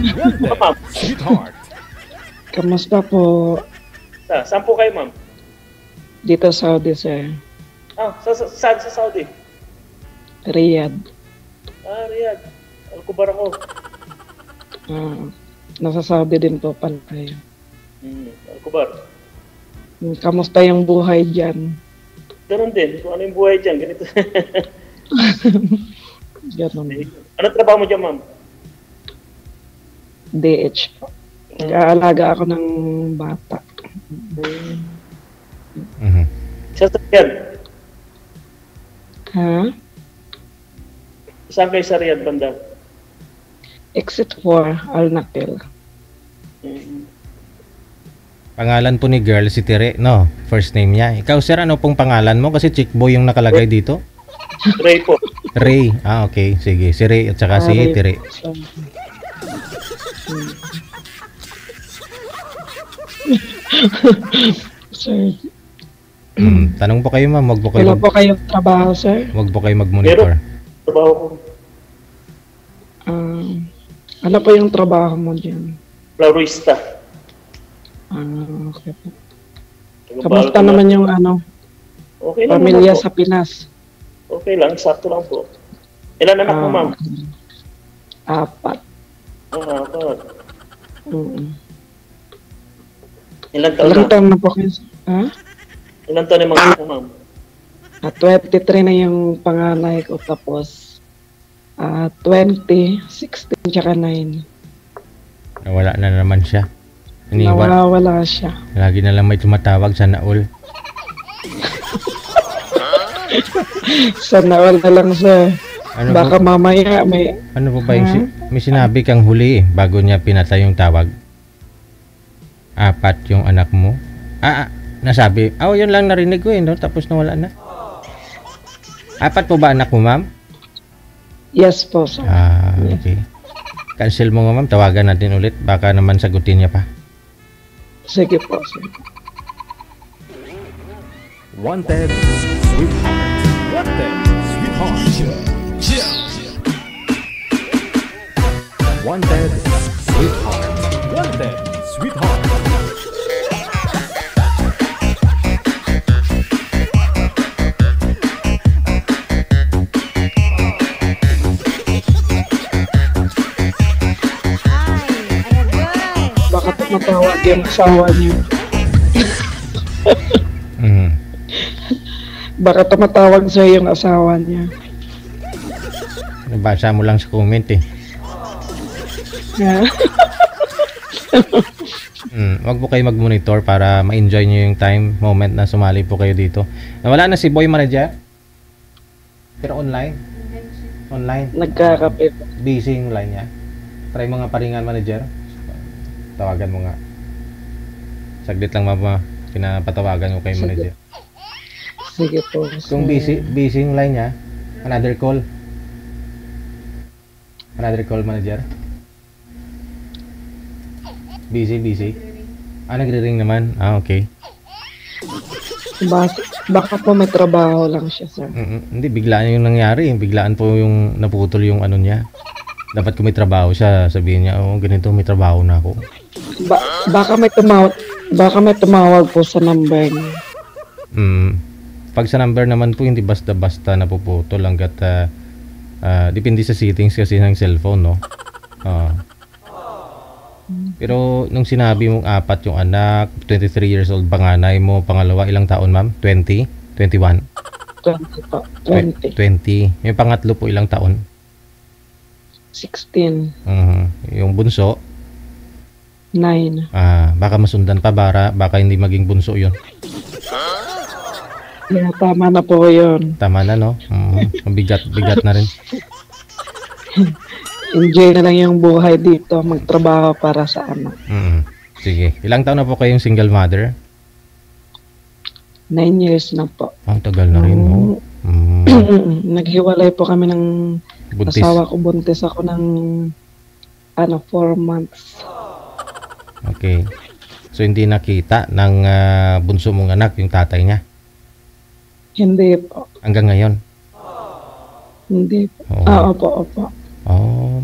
Ma'am, Kamusta po saan po kayo, ma'am? dito sa Saudi, sir? Saan sa Saudi? Riyadh. Riyadh. Al-Kubar ako. Nasa Saudi din po pala kayo. Al-Kubar. Kamusta yung buhay dyan? Ganun din. Kung ano yung buhay dyan, ganito. Ganun. Ano trabaho mo dyan, ma'am? DH po. Nag-aalaga ako ng bata. Sa Riyadh. Ha? Saan kayo sa Riyadh, banda? Exit 4, Al-Nakil. Pangalan po ni girl si Tire, no? First name niya. Ikaw, sir, ano pong pangalan mo? Kasi chick boy yung nakalagay dito. Ray po. Ray. Okay. Sige. Si Ray at saka si Ray. Tire. Sir, Tanong po kayo, ma'am. Wag po kayo wala po kayong trabaho, sir? wag po kayo mag-monitor. Trabaho ko. Ano po yung trabaho mo dyan? Florista. Okay po. Kamusta naman yung Okay lang pamilya naman po. sa Pinas? Okay lang, sakto lang po. Ilan anak mo, ma'am? 4. 4. Mm. Ilan taon Ilang na? taon na po kayo? Ha? Ilan taon na mga anak mo, ma'am? 23 na yung panganay ko, tapos 20, 16, tsaka 9. Nawala na naman siya. Iniwan. Nawawala siya. Lagi na lang may tumatawag sa naol. Sana all na lang, sir. Ano Baka po, mamaya may... ano po ba yung may sinabi kang huli bago niya pinatay yung tawag? 4 yung anak mo? Nasabi. Yun lang narinig ko no? Tapos nawala na. 4 po ba anak mo, ma'am? Yes po, sir. Okay. Cancel mo, ma'am. Tawagan natin ulit. Baka naman sagutin niya pa. Sige po, sir. Wanted, sweetheart. Wanted, sweetheart. Wanted, sweetheart. Wanted, sweetheart. Baka tumatawag yung asawa niyo. Baka tumatawag sa yung asawa niya. Nabasa mo lang sa comment eh. Wag po kayo mag-monitor para ma-enjoy nyo yung time, moment na sumali po kayo dito. Nawala na si Boy Manager. Pero online. Online. Nagkakape po. Busy yung line niya. Try mo nga paringan, manager. Tawagan mo nga. Saglit lang, mama. Pinapatawagan ko kay manager. Sige po. Kung busy yung line niya, another call. Another call, manager. Busy. Nagre-ring naman. Okay. Baka po may trabaho lang siya, sir. Hindi, biglaan yung nangyari. Biglaan po yung naputol yung ano niya. Dapat kung may trabaho siya, sabihin niya, ganito, may trabaho na ako. Baka may tumawag po sa number niya. Pag sa number naman po, hindi basta-basta napuputol hanggat depende sa settings kasi ng cellphone, no? Pero nung sinabi mong 4 yung anak, 23 years old panganay mo, pangalawa ilang taon, ma'am? 20? 21? 20 po. 20. 20. Yung pangatlo po ilang taon? 16. Yung bunso? 9. Baka masundan pa, baka hindi maging bunso yun. Yeah, tama na po yun. Tama na, no? Bigat na rin. Enjoy na lang yung buhay dito. Magtrabaho para sa anak. Sige. Ilang taon na po kayong single mother? 9 years na po. Ang tagal na rin, no? Naghiwalay po kami ng Buntis. asawa ko. Buntis ako ng 4 months. Okay. So, hindi nakita ng bunso mong anak, yung tatay niya? Hindi po. Hanggang ngayon? Hindi po. Opo.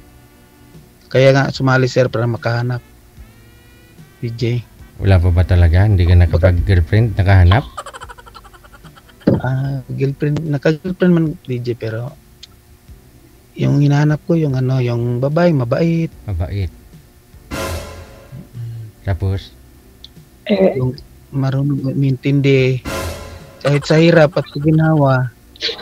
Kaya nga sumali sir para makahanap. DJ. Wala pa ba talaga? Hindi ka nakapag-girlfriend? Nakahanap? Girlfriend, naka-girlfriend man DJ pero yung hinahanap ko yung yung babae mabait. Mabait. Tapos? Yung marunong umintindi kahit sa hirap at sa ginawa.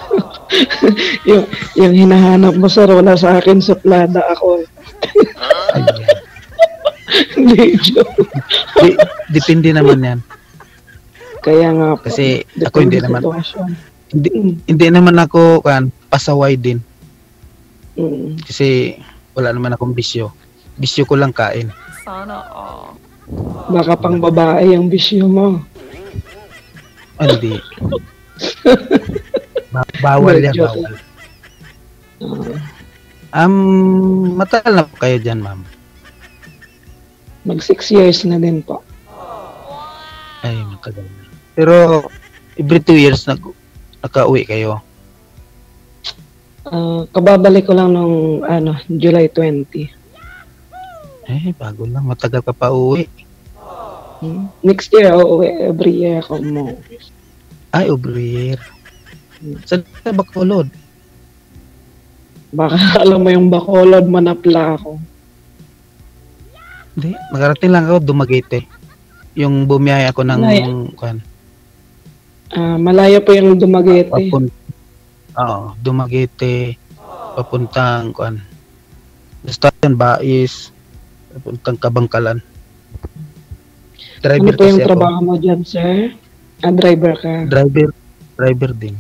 yung hinahanap mo, sir, wala sa akin, suplada ako. Ayan. Hindi, joke. Depende naman yan. Kaya nga po. Kasi ako depende hindi naman. sitwasyon. Hindi naman ako pasaway din. Mm. Kasi wala naman akong bisyo. Bisyo ko lang kain. Sana all. Baka pang babae ang bisyo mo. Hindi. Bawal yan, Joke bawal. lang. Matagal na po kayo dyan, ma'am. Mag 6 years na din po. Ay, matagal na. Pero every 2 years nakauwi kayo. Kababalik ko lang nung July 20. Bago lang. Matagal ka pa uwi. Next year, every year ako mo. Ay, every year. Sa Bacolod. Baka alam mo yung Bacolod, manapla ako. Hindi. Magarating lang ako, Dumaguete. Yung bumiyaya ako ng... Malayo po yung Dumaguete. Dumaguete. Papuntang, basta yan, Bais. Papuntang Kabangkalan. Driver Ano po yung kasi ako. trabaho mo dyan, sir? Driver ka. Driver din.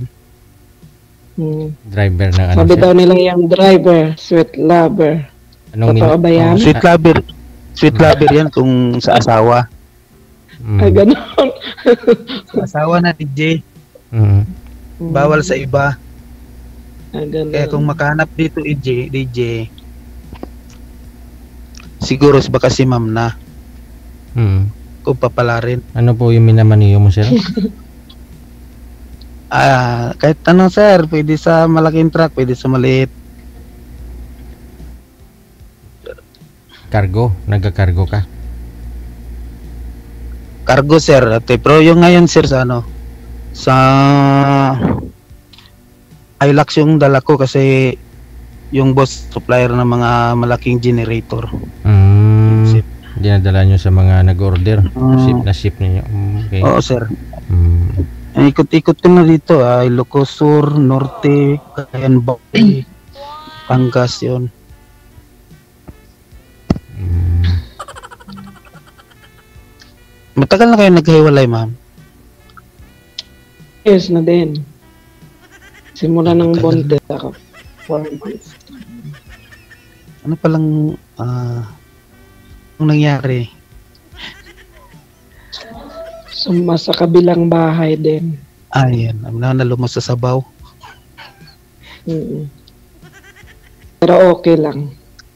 Driver ng ano Sabi siya? daw nila yung driver, sweet lover. Totoo ba yan? Sweet lover yan kung sa asawa. Ay, ganun. Sa asawa na DJ. Bawal sa iba. Ay, ganun. Kaya kung makahanap dito DJ, siguro baka si ma'am na. Kung papalarin. Ano po yung minamaniyo mo, sir? Kahit ano sir, pwede sa malaking truck, pwede sa maliit. Cargo? Nagka-cargo ka? Cargo sir, pero yung ngayon sir sa sa Hilux yung dala ko kasi yung boss supplier ng mga malaking generator. Dinadala nyo sa mga nag-order? Ship ninyo? Okay. Oo sir. Ikot-ikot ko na dito, Ilocos Sur, Norte, Cagayan de Oro, Pangas yun. Matagal na kayo naghiwalay, ma'am? Years na din. Simula ng bonded ako. 4 months. Ano palang ang nangyari? Suma sa kabilang bahay din. Ayan, na lumos sa sabaw. Pero okay lang.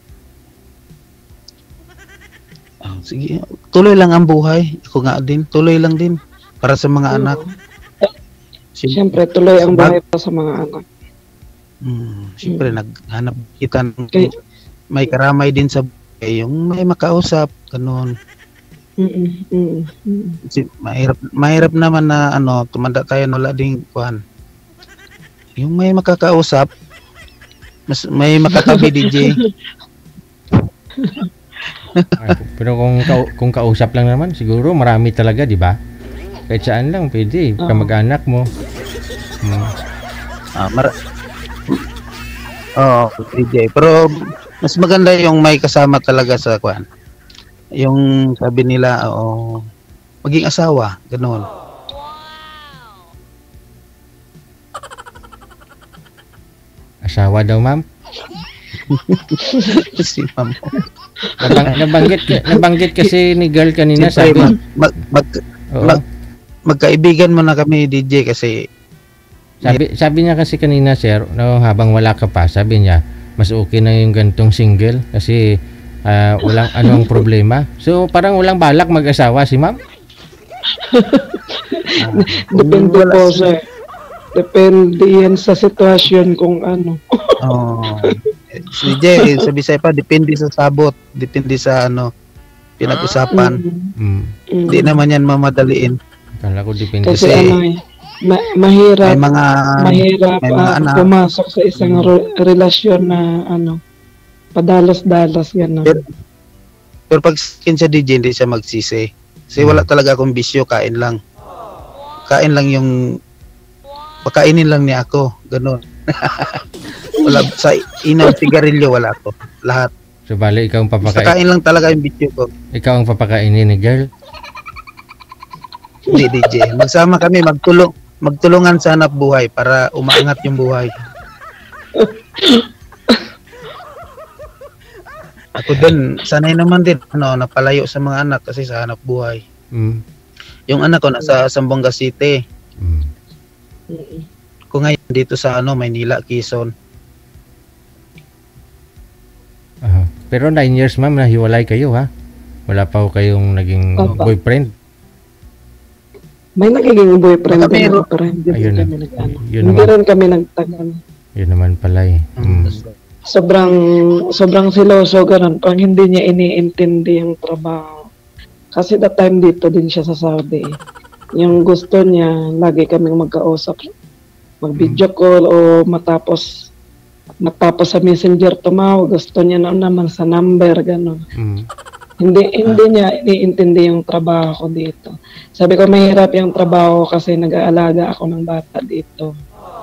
Sige, tuloy lang ang buhay. Ako nga din, tuloy lang din para sa mga anak. Siyempre, tuloy ang buhay pa sa mga anak. Siyempre, naghanap kita ng may karamay din sa buhay. Yung may makausap, ganun. Mahirap naman na tumanda tayo wala ding kuhan. Yung may makakausap, may makatabi DJ. Pero kung kausap lang naman, siguro marami talaga, di ba? Kahit saan lang, pwede. Kamag-anak mo. DJ. Pero mas maganda yung may kasama talaga sa kuhan. Yung sabi nila, maging asawa, gano'n. Asawa daw, ma'am? Si ma'am. Nabanggit kasi ni girl kanina, siyempre, sabi. Magkaibigan mo na kami, DJ, kasi sabi niya kasi kanina, sir, habang wala ka pa, sabi niya, mas okay na yung gantong single kasi walang anong problema. So, parang walang balak mag-asawa si ma'am? Depende po, sir. Depende yan sa sitwasyon kung ano. Si DJ, sa Bisaya pa, depende sa sabot, depende sa pinag-usapan. Hindi naman yan mamadaliin. Kala ko depende Kasi sa... mahirap, May mga mahirap may mga anak. pumasok sa isang relasyon na padalos-dalos gano'n. Pero pag skin sa DJ, hindi siya magsisi. Kasi wala talaga akong bisyo, kain lang. Kain lang yung... Pakainin lang niya ako, ganun. Wala, sa inaw, sigarilyo, wala ako. Lahat. So, bali, ikaw ang Basta papakain. kain lang talaga yung bisyo ko. Ikaw ang papakainin ni girl. Hindi, DJ. Magsama kami, magtulungan sa hanap buhay para umaangat yung buhay. Ako din, sanay naman din, napalayo sa mga anak kasi sa hanap buhay. Yung anak ko nasa Zamboanga City. Ko ngayon dito sa Maynila, Quezon. Pero 9 years, ma'am, nahiwalay kayo, ha? Wala pa ho kayong naging Opo. boyfriend. May nagiging boyfriend Baka din meron. ako, pero hindi Ayun rin na. kami nag-ano. Yun Hindi naman. rin kami nagtagal. Yun naman pala eh. Sobrang siloso ganun. Pag hindi niya iniintindi yung trabaho. Kasi that time dito din siya sa Saudi. Yung gusto niya, lagi kaming magkausap. Mag-video call o matapos sa messenger tumawag. Gusto niya naman sa number, ganun. Hindi niya iniintindi yung trabaho ko dito. Sabi ko, mahirap yung trabaho kasi nag-aalaga ako ng bata dito.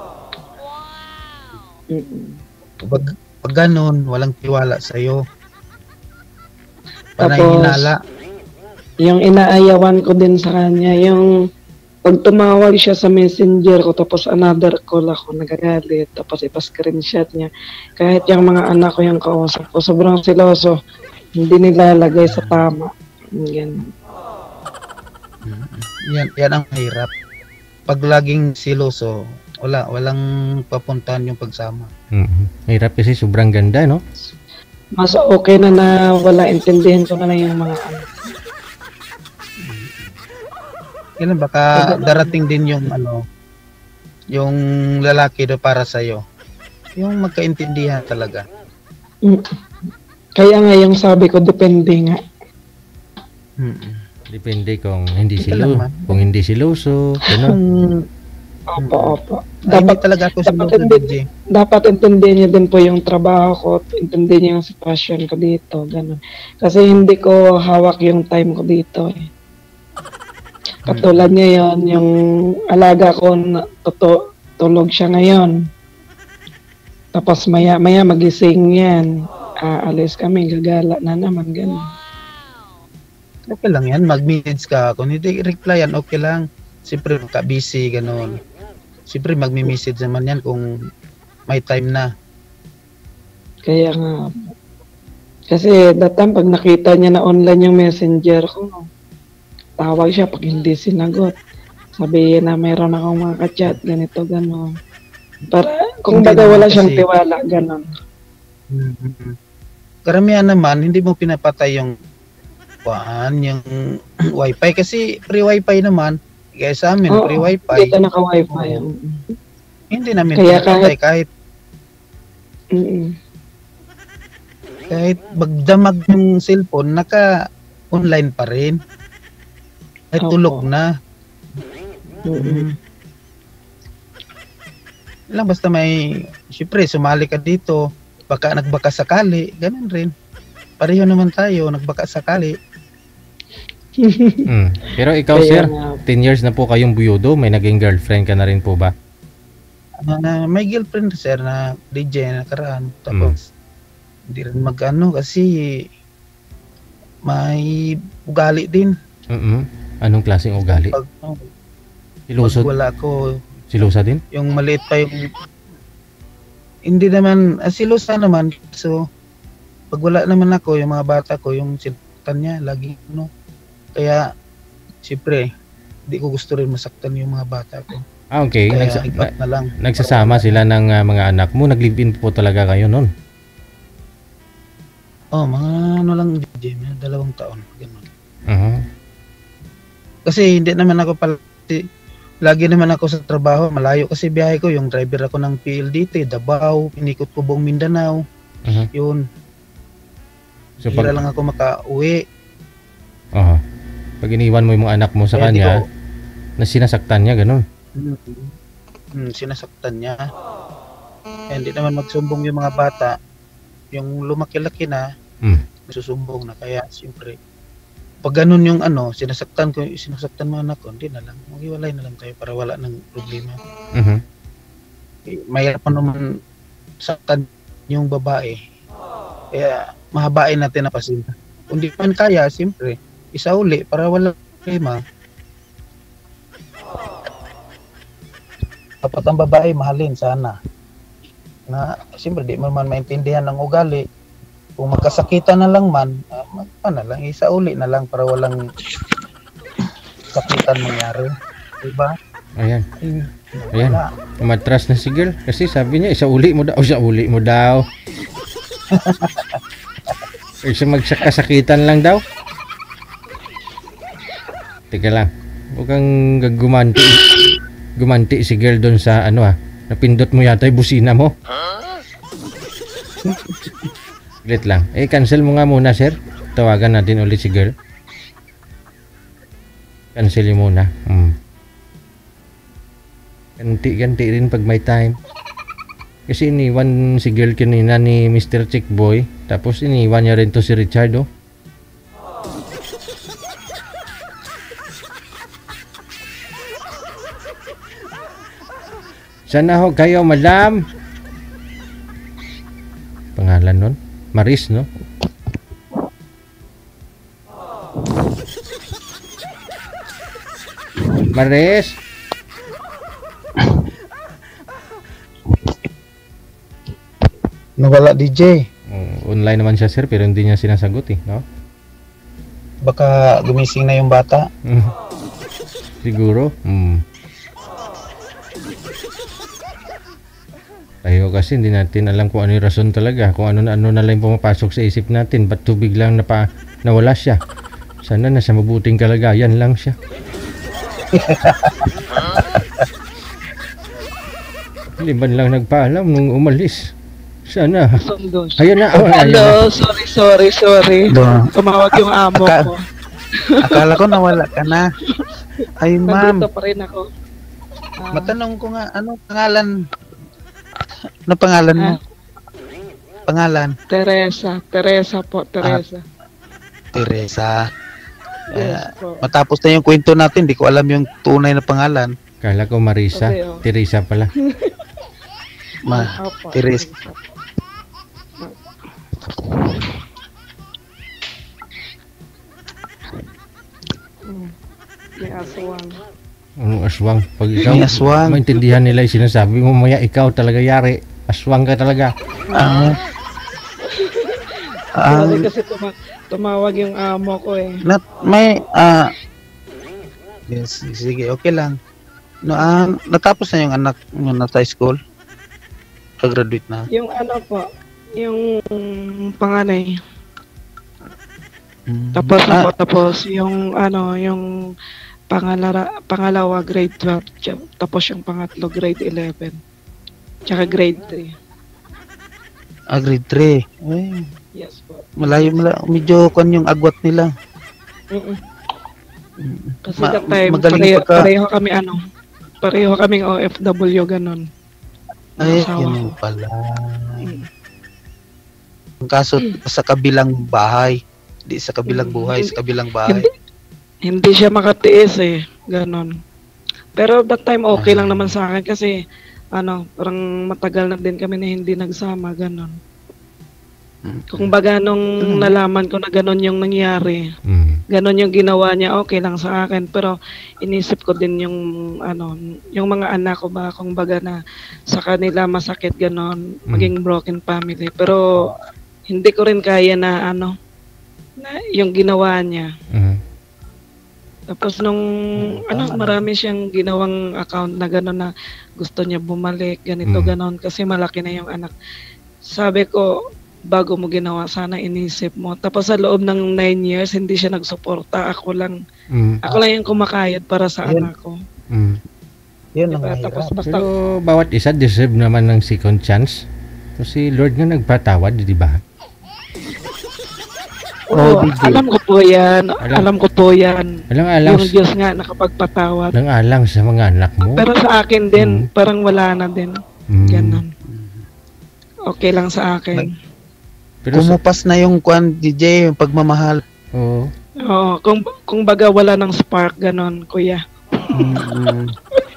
Pag ganun, walang tiwala sa'yo. Panay Tapos, hinala. yung inaayawan ko din sa kanya, yung pag tumawag siya sa messenger ko, tapos another call ako, nagagalit, tapos ipa-screenshot niya. Kahit yung mga anak ko yung kausap ko, sobrang siloso, hindi nilalagay sa tama. Yan. Yan ang hirap. Pag laging siloso, walang papuntahan yung pagsama. Hirap kasi sobrang ganda, no? Mas okay na wala intindihan ko na lang yung mga anak. Kailan baka darating din yung yung lalaki do para sa yung magkaintindihan talaga. Kaya nga yung sabi ko, depende nga. Depende kung hindi Ito lang, ma'am. kung hindi siloso, ano? Opo. Hindi talaga ako siloso, DJ. Dapat intindihin niyo din po yung trabaho ko, intindihin niyo yung sitwasyon ko dito, ganun. Kasi hindi ko hawak yung time ko dito eh. Katulad niya yon, yung alaga ko, tulog siya ngayon. Tapos maya magising yan. Aalis kami, gagala na naman, ganun. Okay lang yan, mag-message ka. Kung hindi replyan, okay lang. Siyempre, busy gano'n. Siyempre, magmi-message naman yan kung may time na. Kaya nga. Kasi that time, pag nakita niya na online yung messenger ko, tawag siya pag hindi sinagot. Sabihin na mayroon akong mga ka-chat, ganito, gano'n. Para, kung Hindi baga wala naman siyang kasi- tiwala, gano'n. Karamihan naman, hindi mo pinapatay yung yung wifi. Kasi free wifi naman. Kaya sa amin, Oo, free wifi. dito naka-wifi. Hindi namin Kaya pinapatay kahit magdamag yung cellphone, naka-online pa rin. Ay Opo. tulog na. Lang basta may, syempre, sumali ka dito, baka nagbaka sakali, ganun rin. Pareho naman tayo, nagbaka sakali. Pero ikaw, Kaya sir, nga. 10 years na po kayong buyudo, may naging girlfriend ka na rin po ba? May girlfriend, sir, na DJ na nakaraan. Tapos, hindi rin mag-ano kasi may ugali din. Anong klaseng ugali? Pag Silusod? wala ko, Silusa din? yung maliit pa yung hindi naman silusa naman, so pag wala naman ako, yung mga bata ko, yung sinaktan niya lagi, kaya siyempre hindi ko gusto rin masaktan yung mga bata ko, Okay. kaya ipat na lang. Nagsasama sila ng mga anak mo. Nag-live-in po talaga kayo nun? Mga lang, Jim, 2 taon, ganun. Kasi hindi naman ako lagi naman ako sa trabaho, malayo kasi biyahe ko, yung driver ako ng PLDT, Davao, pinikot ko buong Mindanao. Mhm. Yun. So Hira pag lang ako makauwi. pag iniwan mo yung mga anak mo sa Kaya di kanya, na sinasaktan niya ganun. Sinasaktan niya. Eh, hindi naman magsumbong yung mga bata. Yung lumaki-laki na, nasusumbong na. Kaya, siyempre, pag ganun yung sinasaktan mo anak ko, hindi na lang. Maghiwalay na lang tayo para wala ng problema. Mhm. Mahirap pa naman saktan yung babae. Kaya, mahabain natin na pasinta. Kung di man kaya, siyempre, isauli para wala problema. Dapat ang babae mahalin sana. Na siyempre di man maintindihan ng ugali. Kung magkasakitan na lang man, lang isauli na lang para walang sakitan mangyari. Diba? Ayan. Ayan. Wala. Matras na si girl kasi sabi niya isauli mo daw. Isa magsakitan lang daw. Teka lang. Huwag kang gumanti si girl doon sa napindot mo yata yung busina mo. Ulit lang. Cancel mo nga muna, sir. Tawagan natin ulit si girl. Cancel muna. Ganti rin pag may time. Kasi iniwan si girl kanina ni Mr. Chick Boy. Tapos iniwan niya rin to si Richard, oh. Sana ho kayo, madam. Pangalan nun? Maris, no? Maris. Nawala DJ. Online naman siya, sir, pero hindi niya sinasagot, no? Baka gumising na yung bata. Siguro. Tayo kasi hindi natin alam kung ano yung rason talaga, kung ano na lang pumapasok sa isip natin, ba't tubig lang nawala siya. Sana nasa mabuting kalagayan lang siya. Hindi man lang nagpaalam nung umalis. Sana. Ayun na. Hello, sorry. Tumawag yung amo ko. Akala ko nawala ka na. Ay, ma'am. Nandito pa rin ako. Matanong ko nga, ano pangalan? Ano pangalan mo? Pangalan? Teresa po. Teresa. Yes po. Matapos na yung kwento natin, di ko alam yung tunay na pangalan. Kala ko Marisa. Okay, oh. Teresa pala. Opo, Teresa. May aswang. Anong aswang? Pag ikaw, May aswang. maintindihan nila yung sinasabi mo, maya ikaw talaga yari. Aswang ka talaga. Sorry kasi tumawag yung amo ko eh. Yes, sige, okay lang. No, natapos na yung anak mo na high school? Ka-graduate na? Yung po, yung panganay. Tapos yung yung pangalawa grade 12, tapos yung pangatlo grade 11. Tsaka grade 3. Grade 3. Ay, Yes po. malayo, medyo kon yung agwat nila. Kasi that time, magaling pareho kaming OFW ganon. Ay, Asawa yun ko. pala. Ang kaso, sa kabilang bahay. Di sa kabilang buhay, sa kabilang bahay. Hindi siya makatiis eh, ganon. Pero that time okay lang naman sa akin kasi parang matagal na din kami na hindi nagsama, ganon. Kung baga nung nalaman ko na ganon yung nangyari, ganon yung ginawa niya, okay lang sa akin. Pero inisip ko din yung yung mga anak ko ba, kung baga na sa kanila masakit ganon, maging broken family. Pero hindi ko rin kaya na na yung ginawa niya. Tapos nung marami siyang ginawang account na gano'n na gusto niya bumalik, ganito gano'n kasi malaki na yung anak. Sabi ko, bago mo ginawa, sana inisip mo. Tapos sa loob ng 9 years, hindi siya nagsuporta. Ako lang yung kumakayod para sa anak ko. Yun ang Diba? mahirap. Tapos basta, Pero bawat isa deserve naman ng second chance. Si Lord nga nagpatawad, di ba? Oo, DJ. alam ko po yan. Alam ko po yan. Alang-alang, Yung Diyos nga nakapagpatawad. alang-alang sa mga anak mo. Pero sa akin din, parang wala na din. Ganon. Okay lang sa akin. Pero Kumupas na yung kwan, DJ, yung pagmamahal. oo. Oo, kung baga wala ng spark, ganon, kuya. Mm.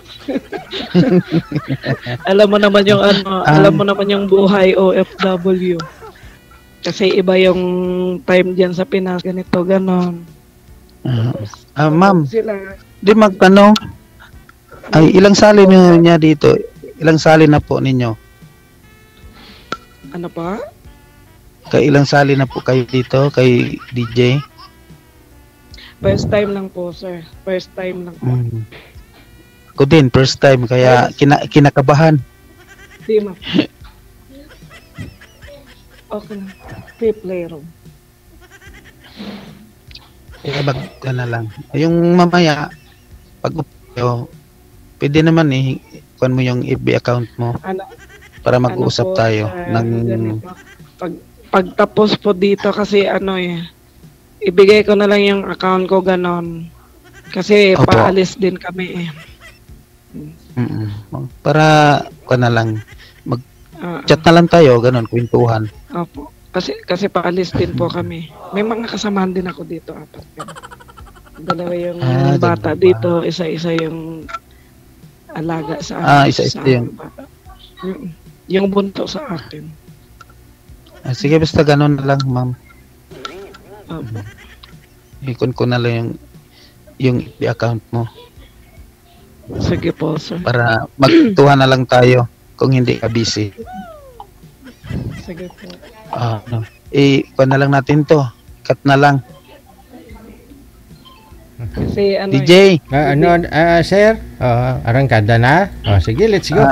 Alam mo naman yung alam mo naman yung buhay OFW. Kasi iba yung time diyan sa Pinas, ganito, ganon. Ma'am, Sila, di magtanong. Ay, ilang sali niya dito? Ilang sali na po ninyo? ano pa? Ilang sali na po kayo dito kay DJ? First time lang po, sir. First time lang po. Ako din, first time, kaya kinakabahan. Di ma. Okay na. Free playroom. Kaya na lang. Yung mamaya, pag pwede naman kuhan mo yung FB account mo Ano, para mag-uusap po, tayo. ganito. Pagtapos po dito kasi ibigay ko na lang yung account ko ganon. Kasi Opo. paalis din kami Para kuhan na lang. Chat na lang tayo, ganun, kwentuhan. Opo. Kasi paalis din po kami. May mga kasamahan din ako dito, 4. Dalawa yung bata dalawa. dito, isa-isa yung alaga sa akin. Isa-isa sa yung- bata. Yung bunto sa akin. Sige, basta ganun na lang, ma'am. Opo. Ikon ko na lang yung FB account mo Sige po, sir. para magtuhan na lang tayo kung hindi ka busy. Sige po. Kuhan na lang natin to. Cut na lang. Kasi DJ, Sir? Arangkada na? Sige, let's go.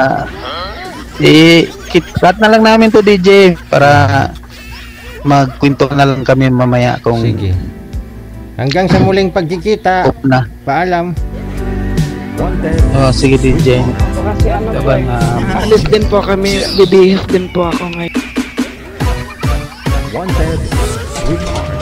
cut na lang namin to, DJ, para magkwento na lang kami mamaya kung Sige. Hanggang sa muling pagkikita. off na. Paalam. Wanted. Sige, DJ. kasi Laban, alis din po kami, bibihis din po ako ngayon. Wanted. Sweetheart.